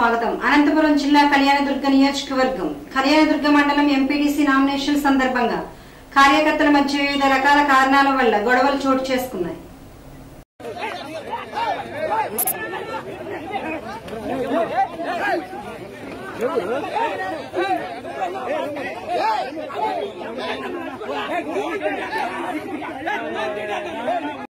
స్వాగతం. అనంతపురం జిల్లా కళ్యాణదుర్గ నియోజకవర్గం కళ్యాణదుర్గ మండలం ఎంపీటీసీ నామినేషన్ సందర్భంగా కార్యకర్తల మధ్య వివిధ రకాల కారణాల వల్ల గొడవలు చోటు చేసుకున్నాయి.